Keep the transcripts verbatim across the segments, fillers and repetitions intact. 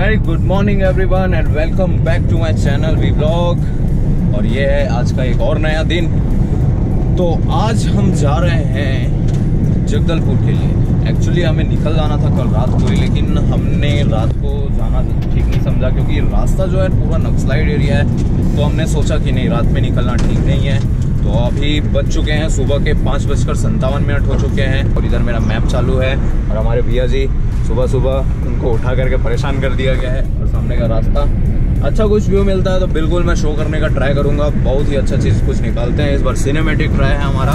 Very good morning everyone and welcome back to my channel V vlog. और ये है आज का एक और नया दिन। तो आज हम जा रहे हैं जगदलपुर के लिए। एक्चुअली हमें निकल जाना था कल रात को ही, लेकिन हमने रात को जाना ठीक नहीं समझा क्योंकि रास्ता जो है पूरा नक्सलाइड एरिया है। तो हमने सोचा कि नहीं, रात में निकलना ठीक नहीं है। तो अभी बज चुके हैं सुबह के पाँच बजकर संतावन मिनट हो चुके हैं और इधर मेरा मैप चालू है और हमारे भैया जी सुबह सुबह उनको उठा करके परेशान कर दिया गया है। और सामने का रास्ता अच्छा कुछ व्यू मिलता है तो बिल्कुल मैं शो करने का ट्राई करूंगा। बहुत ही अच्छा चीज़ कुछ निकालते हैं इस बार। सिनेमैटिक ट्राई है हमारा।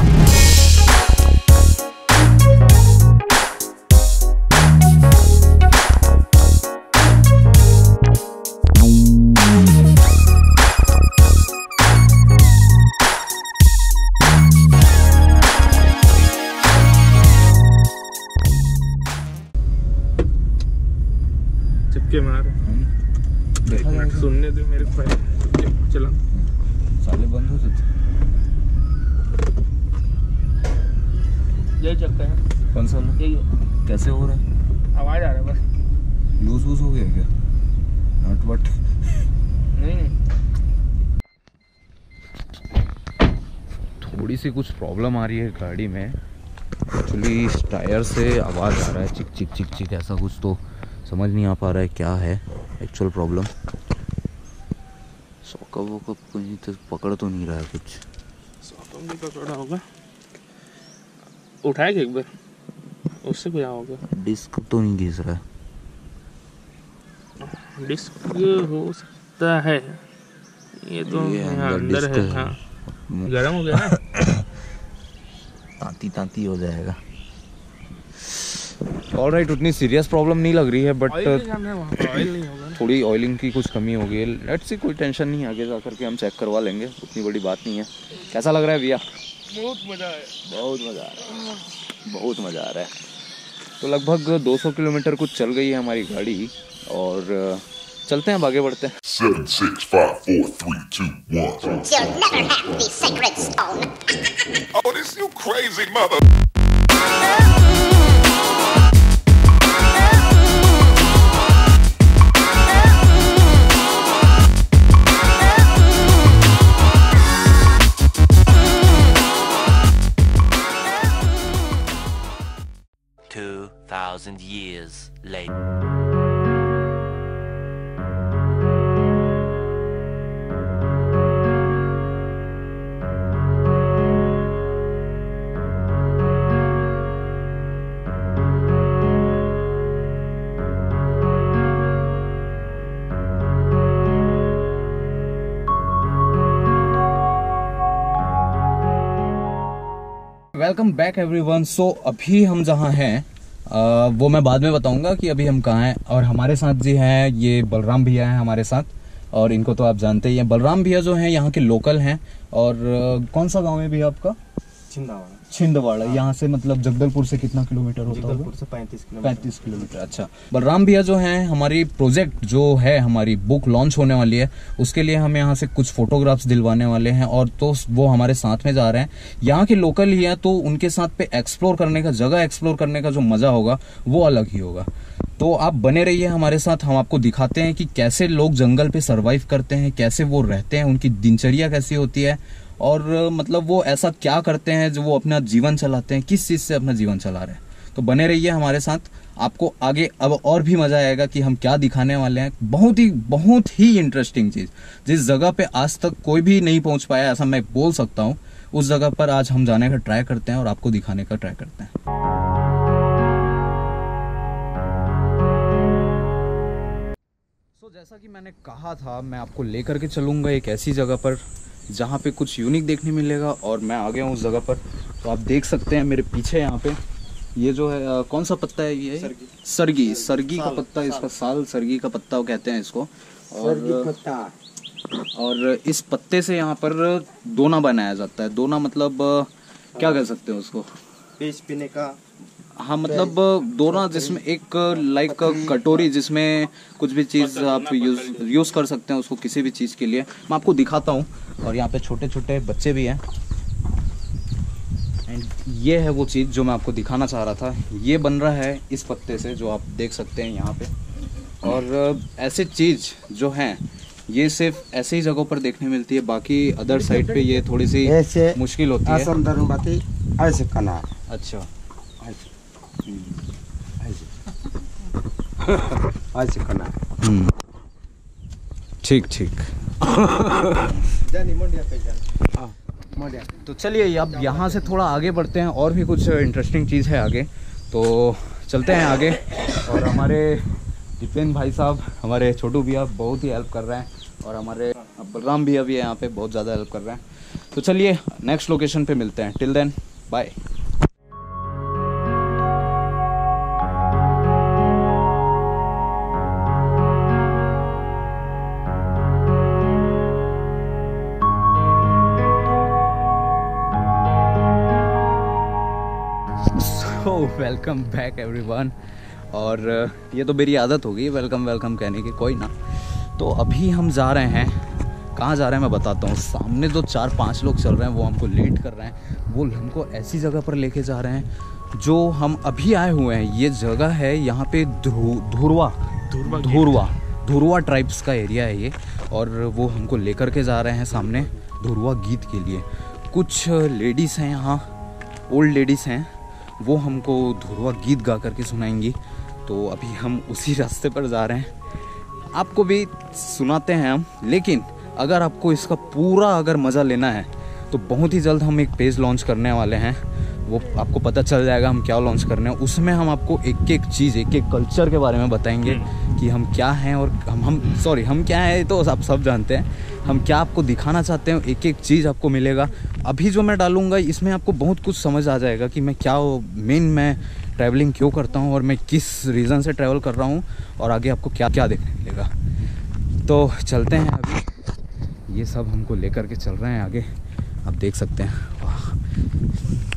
चिपके मार सुनने दो मेरे पहले चला साले बंद हो जाते। यही चक्का है। कौन सा यही है। कैसे हो रहा है? आवाज आ रहा है बस। लूज वूज हो गया क्या? नट वट नहीं नहीं थोड़ी सी कुछ प्रॉब्लम आ रही है गाड़ी में। एक्चुअली टायर से आवाज़ आ रहा है चिक चिक चिक चिक ऐसा कुछ। तो समझ नहीं आ पा रहा है क्या है एक्चुअल प्रॉब्लम। सॉकअप वॉकअप कहीं तो पकड़ तो नहीं रहा है कुछ। सॉकअप नहीं पकड़ा होगा। उठाएगा एक बार उससे क्या होगा। डिस्क तो नहीं घिस रहा है। डिस्क हो सकता है। ये तो ये यहाँ अंदर अंदर है। हाँ गर्म हो गया ना। तांती तांती हो जाएगा। ऑलराइट, उतनी सीरियस प्रॉब्लम नहीं लग रही है बट थोड़ी ऑयलिंग की कुछ कमी हो गई है। लेट्स सी, कोई टेंशन नहीं, आगे जा करके हम चेक करवा लेंगे, उतनी बड़ी बात नहीं है। कैसा लग रहा है भैया? बहुत मजा है। बहुत मज़ा आ रहा है, बहुत मज़ा आ रहा है। तो लगभग दो सौ किलोमीटर कुछ चल गई है हमारी गाड़ी और चलते हैं, आगे बढ़ते हैं। Seven, six, five, four, three, two, one. You'll never have the sacred stone. Oh, this you crazy mother. Two thousand years later. Welcome back everyone. So अभी हम जहाँ हैं आ, वो मैं बाद में बताऊंगा कि अभी हम कहाँ हैं। और हमारे साथ जी हैं ये बलराम भैया हैं हमारे साथ, और इनको तो आप जानते ही हैं। बलराम भैया जो हैं यहाँ के लोकल हैं। और आ, कौन सा गांव है भैया आपका? छिंदवाड़ा। छिंदवाड़ा। यहाँ से मतलब जगदलपुर से कितना किलोमीटर होता है? जगदलपुर से पैंतीस किलोमीटर। पैंतीस किलोमीटर। अच्छा, बलराम भैया जो हैं, हमारी प्रोजेक्ट जो है, हमारी बुक लॉन्च होने वाली है, उसके लिए हम यहाँ से कुछ फोटोग्राफ्स दिलवाने वाले हैं। और तो वो हमारे साथ में जा रहे हैं, यहाँ के लोकल ही हैं, तो उनके साथ पे एक्सप्लोर करने का, जगह एक्सप्लोर करने का जो मजा होगा वो अलग ही होगा। तो आप बने रहिए हमारे साथ। हम आपको दिखाते हैं कि कैसे लोग जंगल पे सरवाइव करते हैं, कैसे वो रहते हैं, उनकी दिनचर्या कैसी होती है, और मतलब वो ऐसा क्या करते हैं जो वो अपना जीवन चलाते हैं, किस चीज़ से अपना जीवन चला रहे हैं। तो बने रहिए हमारे साथ। आपको आगे अब और भी मजा आएगा कि हम क्या दिखाने वाले हैं। बहुत ही बहुत ही इंटरेस्टिंग चीज़, जिस जगह पे आज तक कोई भी नहीं पहुंच पाया, ऐसा मैं बोल सकता हूं, उस जगह पर आज हम जाने का ट्राई करते हैं और आपको दिखाने का ट्राई करते हैं। तो जैसा कि मैंने कहा था, मैं आपको लेकर के चलूंगा एक ऐसी जगह पर जहाँ पे कुछ यूनिक देखने मिलेगा। और मैं आ गया हूँ उस जगह पर। तो आप देख सकते हैं मेरे पीछे यहाँ पे ये जो है आ, कौन सा पत्ता है ये? सरगी। सरगी सरगी का पत्ता, इसका साल सरगी का पत्ता कहते हैं इसको। और पत्ता। और इस पत्ते से यहाँ पर दोना बनाया जाता है। दोना मतलब क्या कह सकते हैं उसको? पेश पीने का। हाँ, मतलब दोना जिसमें एक लाइक कटोरी जिसमें कुछ भी चीज़ आप यूज यूज़ कर सकते हैं उसको, किसी भी चीज़ के लिए। मैं आपको दिखाता हूँ। और यहाँ पे छोटे छोटे बच्चे भी हैं। एंड ये है वो चीज़ जो मैं आपको दिखाना चाह रहा था। ये बन रहा है इस पत्ते से, जो आप देख सकते हैं यहाँ पे। और ऐसे चीज़ जो हैं ये सिर्फ ऐसे ही जगहों पर देखने मिलती है, बाकी अदर साइड पे ये थोड़ी सी ऐसे मुश्किल होती है। आसन धर्म बाती ऐसे करना। अच्छा, ऐसे ऐसे करना। हम्म, ठीक ठीक। तो चलिए अब यहाँ से थोड़ा आगे बढ़ते हैं, और भी कुछ इंटरेस्टिंग चीज़ है आगे, तो चलते हैं आगे। और हमारे दीपेन भाई साहब, हमारे छोटू भैया बहुत ही हेल्प कर रहे हैं, और हमारे बलराम भैया भी यहाँ पे बहुत ज़्यादा हेल्प कर रहे हैं। तो चलिए नेक्स्ट लोकेशन पे मिलते हैं। Till then bye. Welcome back everyone. और ये तो मेरी आदत होगी वेलकम वेलकम कहने की, कोई ना। तो अभी हम जा रहे हैं, कहाँ जा रहे हैं मैं बताता हूँ। सामने जो चार पांच लोग चल रहे हैं वो हमको लीड कर रहे हैं, वो हमको ऐसी जगह पर लेके जा रहे हैं जो हम अभी आए हुए हैं। ये जगह है यहाँ पे धुरवा धुरवा धुरवा ट्राइब्स का एरिया है ये, और वो हमको लेकर के जा रहे हैं सामने धुरवा गीत के लिए। कुछ लेडीज़ हैं यहाँ, ओल्ड लेडीज़ हैं, वो हमको धुरवा गीत गा करके सुनाएंगी। तो अभी हम उसी रास्ते पर जा रहे हैं, आपको भी सुनाते हैं हम। लेकिन अगर आपको इसका पूरा अगर मज़ा लेना है तो बहुत ही जल्द हम एक पेज लॉन्च करने वाले हैं, वो आपको पता चल जाएगा हम क्या लॉन्च करने हैं। उसमें हम आपको एक एक चीज़, एक एक कल्चर के बारे में बताएंगे कि हम क्या हैं, और हम हम सॉरी हम क्या हैं तो आप सब जानते हैं, हम क्या आपको दिखाना चाहते हैं, एक एक चीज़ आपको मिलेगा। अभी जो मैं डालूँगा इसमें आपको बहुत कुछ समझ आ जाएगा कि मैं क्या मेन मैं ट्रैवलिंग क्यों करता हूँ, और मैं किस रीज़न से ट्रैवल कर रहा हूँ, और आगे आपको क्या क्या देखने मिलेगा। तो चलते हैं अभी, ये सब हमको लेकर के चल रहे हैं आगे, आप देख सकते हैं। वाह।